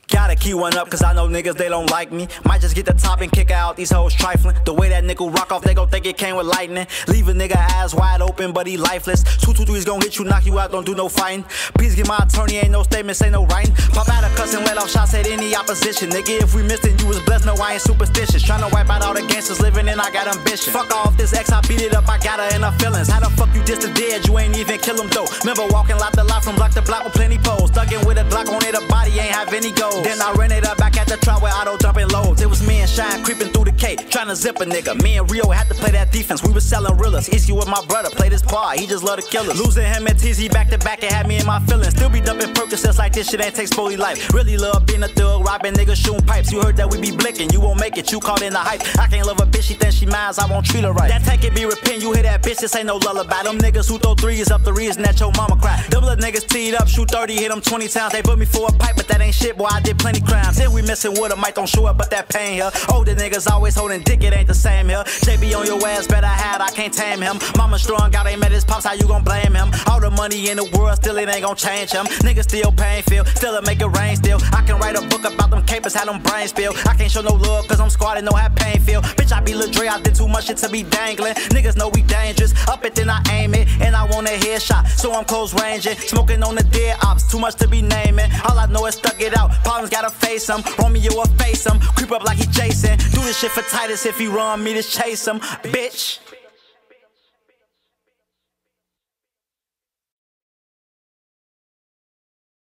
Gotta key one up, cause I know niggas, they don't like me. Might just get the top and kick out these hoes trifling. The way that nickel rock off, they gon' think it came with lightning. Leave a nigga eyes wide open, but he lifeless. 223's gon' hit you, knock you out, don't do no fighting. Please get my attorney, ain't no statements, ain't no writing. Pop out a cuss and let off shots at any opposition. Nigga, if we missed it, you was blessed, no, I ain't superstitious. Tryna wipe out all the gangsters living and I got ambition. Fuck off this ex, I beat it up, I got her in her feelings. How the fuck you diss the dead, you ain't even kill him though. Remember walking lot to lot from block to block with plenty poles. Thuggin' with a Glock on it, a body ain't have any gold. Then I ran it up back at the trap where auto dumping loads. It was me and Shine creeping through the K, tryna zip a nigga. Me and Rio had to play that defense, we was selling realers. Issue with my brother, played his part, he just love to kill us. Losing him and TZ back to back, it had me in my feelings. Still be dumping Percocets like this shit ain't take Spoley life. Really love being a thug, robbing niggas, shooting pipes. You heard that we be blicking, you won't make it, you caught in the hype. I can't love a bitch, she thinks she mine, I won't treat her right. That take it be repent, you hear that bitch, this ain't no lullaby. Them niggas who throw threes up the reason that your mama cry. Double the niggas teed up, shoot 30, hit them 20 times. They put me for a pipe, but that ain't shit, boy, I did plenty crimes. Then we missing wood, a mic don't show up, but that pain here. Older niggas always holding dick, it ain't the same here. JB on your ass, better hide, I can't tame him. Mama strong, God ain't met his pops, how you gon' blame him? All the money in the world, still it ain't gon' change him. Niggas still painful, still it make it rain still. I can write a book about them capers, how them brains feel. I can't show no love, cause I'm squatting, know how pain feel. Bitch, I be Lil Dre, I did too much shit to be dangling. Niggas know we dangerous, up it then I aim it, and I want a headshot, so I'm close ranging. Smoking on the dead ops, too much to be naming. All I know is stuck it out, problems gotta face them. Romeo will face him, creep up like he Jason. Do this shit for Titus, if he run me, just chase him, bitch.